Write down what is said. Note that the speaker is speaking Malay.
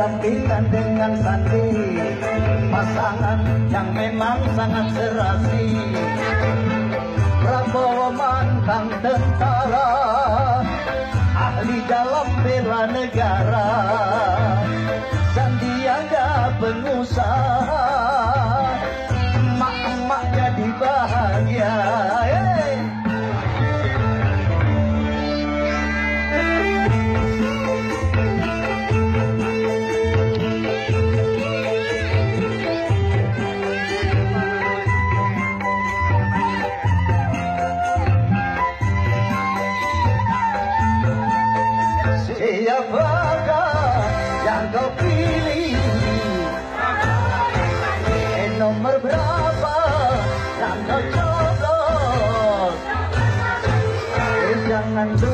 berdampingan dengan Sandi, pasangan yang memang sangat serasi. Prabowo mantan tentara, ahli dalam bela negara. Sandiaga pengusaha, emak-emak jadi bahagia. Siapakah yang kau pilih? Nomor berapa yang kau coblos? Jangan